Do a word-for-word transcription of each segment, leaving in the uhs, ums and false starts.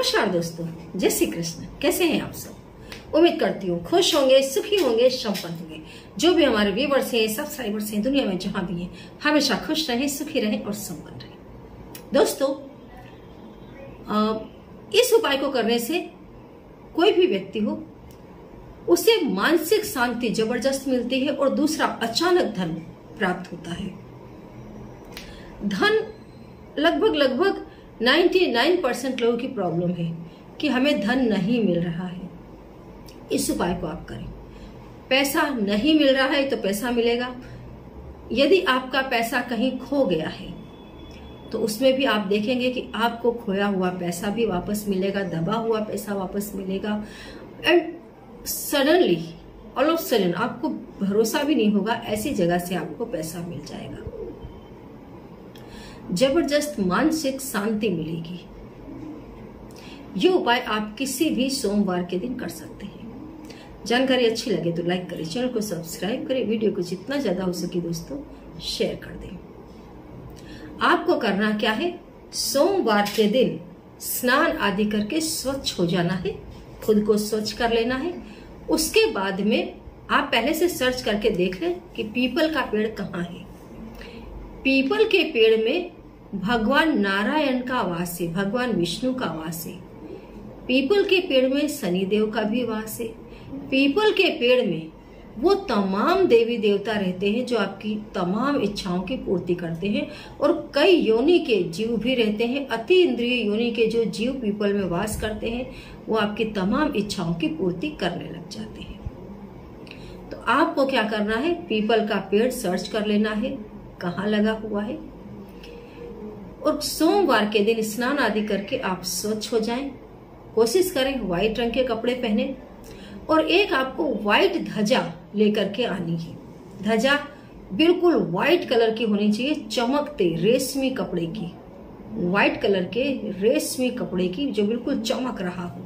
नमस्कार दोस्तों, जय श्री कृष्ण। कैसे हैं आप सब? उम्मीद करती हूँ खुश होंगे, सुखी होंगे, संपन्न होंगे। जो भी हमारे व्यूवर्स हैं, सब्सक्राइबर्स हैं, दुनिया में जहां भी हैं, हमेशा खुश रहें, सुखी रहें और संपन्न रहें। दोस्तों, इस उपाय को करने से कोई भी व्यक्ति हो, उसे मानसिक शांति जबरदस्त मिलती है और दूसरा अचानक धन प्राप्त होता है। धन लगभग लगभग निन्यानवे परसेंट लोगों की प्रॉब्लम है कि हमें धन नहीं मिल रहा है। इस उपाय को आप करें। पैसा नहीं मिल रहा है तो पैसा मिलेगा। यदि आपका पैसा कहीं खो गया है तो उसमें भी आप देखेंगे कि आपको खोया हुआ पैसा भी वापस मिलेगा, दबा हुआ पैसा वापस मिलेगा। And suddenly all of sudden आपको भरोसा भी नहीं होगा, ऐसी जगह से आपको पैसा मिल जाएगा। जबरदस्त मानसिक शांति मिलेगी। ये उपाय आप किसी भी सोमवार के दिन कर सकते हैं। जानकारी अच्छी लगे तो लाइक करें, चैनल को सब्सक्राइब करें, वीडियो को जितना ज्यादा हो सके दोस्तों शेयर कर दें। आपको करना क्या है? सोमवार के दिन स्नान आदि करके स्वच्छ हो जाना है, खुद को स्वच्छ कर लेना है। उसके बाद में आप पहले से सर्च करके देख लें कि पीपल का पेड़ कहाँ है। पीपल के पेड़ में भगवान नारायण का वास है, भगवान विष्णु का वास है। पीपल के पेड़ में शनिदेव का भी वास है। पीपल के पेड़ में वो तमाम देवी देवता रहते हैं जो आपकी तमाम इच्छाओं की पूर्ति करते हैं। और कई योनि के जीव भी रहते हैं। अति इंद्रिय योनि के जो जीव पीपल में वास करते हैं वो आपकी तमाम इच्छाओं की पूर्ति करने लग जाते हैं। तो आपको क्या करना है? पीपल का पेड़ सर्च कर लेना है कहाँ लगा हुआ है, और सोमवार के दिन स्नान आदि करके आप स्वच्छ हो जाएं। कोशिश करें व्हाइट रंग के कपड़े पहने, और एक आपको व्हाइट ध्वजा लेकर के आनी है। ध्वजा बिल्कुल व्हाइट कलर की होनी चाहिए, चमकते रेशमी कपड़े की, व्हाइट कलर के रेशमी कपड़े की जो बिल्कुल चमक रहा हो।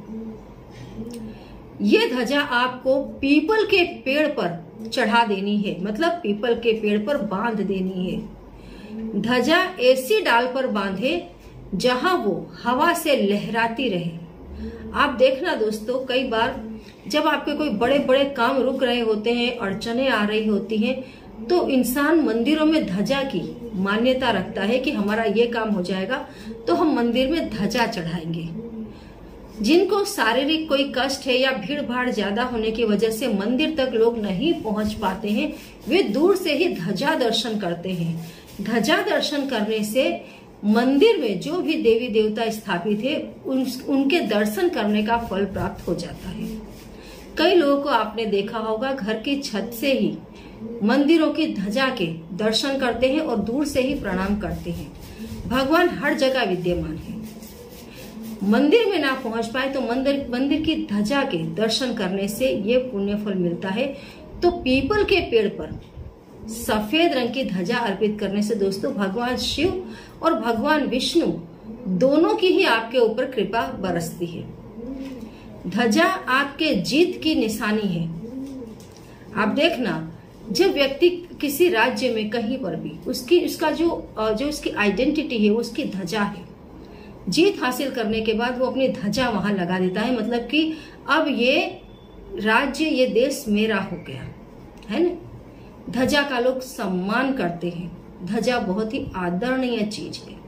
ये ध्वजा आपको पीपल के पेड़ पर चढ़ा देनी है, मतलब पीपल के पेड़ पर बांध देनी है। ध्वजा ऐसी डाल पर बांधे जहां वो हवा से लहराती रहे। आप देखना दोस्तों, कई बार जब आपके कोई बड़े बड़े काम रुक रहे होते हैं, अड़चने आ रही होती हैं, तो इंसान मंदिरों में ध्वजा की मान्यता रखता है कि हमारा ये काम हो जाएगा तो हम मंदिर में ध्वजा चढ़ाएंगे। जिनको शारीरिक कोई कष्ट है या भीड़ भाड़ ज्यादा होने की वजह से मंदिर तक लोग नहीं पहुंच पाते हैं, वे दूर से ही ध्वजा दर्शन करते हैं। ध्वजा दर्शन करने से मंदिर में जो भी देवी देवता स्थापित है उन, उनके दर्शन करने का फल प्राप्त हो जाता है। कई लोगों को आपने देखा होगा, घर की छत से ही मंदिरों की ध्वजा के दर्शन करते हैं और दूर से ही प्रणाम करते हैं। भगवान हर जगह विद्यमान है। मंदिर में ना पहुंच पाए तो मंदिर मंदिर की ध्वजा के दर्शन करने से ये पुण्य फल मिलता है। तो पीपल के पेड़ पर सफेद रंग की ध्वजा अर्पित करने से दोस्तों भगवान शिव और भगवान विष्णु दोनों की ही आपके ऊपर कृपा बरसती है। ध्वजा आपके जीत की निशानी है। आप देखना, जब व्यक्ति किसी राज्य में कहीं पर भी उसकी उसका जो जो उसकी आइडेंटिटी है, उसकी ध्वजा है, जीत हासिल करने के बाद वो अपनी ध्वजा वहां लगा देता है। मतलब कि अब ये राज्य, ये देश मेरा हो गया है ना। ध्वजा का लोग सम्मान करते हैं। ध्वजा बहुत ही आदरणीय चीज है।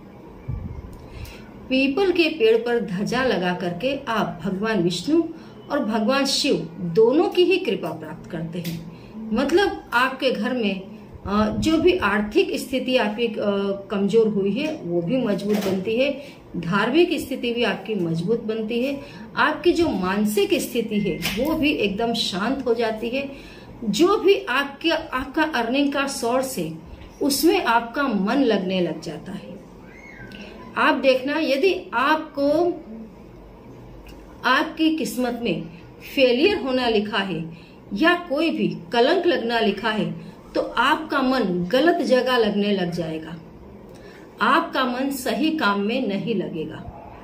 पीपल के पेड़ पर ध्वजा लगा करके आप भगवान विष्णु और भगवान शिव दोनों की ही कृपा प्राप्त करते हैं। मतलब आपके घर में जो भी आर्थिक स्थिति आपकी कमजोर हुई है वो भी मजबूत बनती है। धार्मिक स्थिति भी आपकी मजबूत बनती है। आपकी जो मानसिक स्थिति है वो भी एकदम शांत हो जाती है। जो भी आपके आपका अर्निंग का सोर्स है उसमें आपका मन लगने लग जाता है। आप देखना, यदि आपको आपकी किस्मत में फेलियर होना लिखा है या कोई भी कलंक लगना लिखा है तो आपका मन गलत जगह लगने लग जाएगा। आपका मन सही काम में नहीं लगेगा।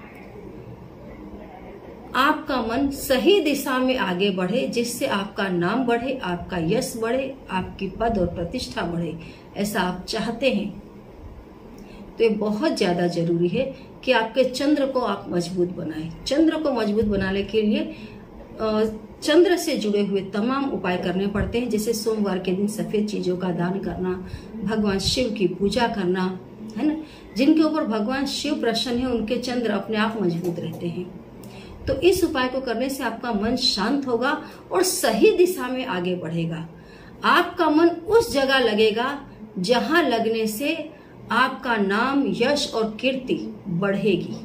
आपका मन सही दिशा में आगे बढ़े, जिससे आपका नाम बढ़े, आपका यश बढ़े, आपकी पद और प्रतिष्ठा बढ़े, ऐसा आप चाहते हैं। तो ये बहुत ज्यादा जरूरी है कि आपके चंद्र को आप मजबूत बनाएं। चंद्र को मजबूत बनाने के लिए चंद्र से जुड़े हुए तमाम उपाय करने पड़ते हैं, जैसे सोमवार के दिन सफेद चीजों का दान करना, भगवान शिव की पूजा करना, है ना। जिनके ऊपर भगवान शिव प्रसन्न है उनके चंद्र अपने आप मजबूत रहते हैं। तो इस उपाय को करने से आपका मन शांत होगा और सही दिशा में आगे बढ़ेगा। आपका मन उस जगह लगेगा जहां लगने से आपका नाम, यश और कीर्ति बढ़ेगी।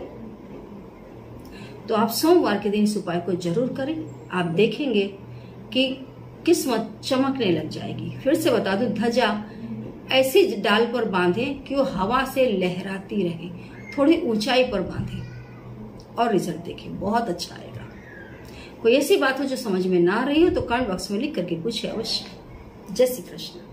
तो आप सोमवार के दिन इस उपाय को जरूर करें। आप देखेंगे कि किस्मत चमकने लग जाएगी। फिर से बता दूं, ध्वजा ऐसी डाल पर बांधें कि वो हवा से लहराती रहे, थोड़ी ऊंचाई पर बांधें और रिजल्ट देखें, बहुत अच्छा आएगा। कोई ऐसी बात हो जो समझ में ना आ रही हो तो कमेंट बॉक्स में लिख करके पूछे अवश्य। जय श्री कृष्ण।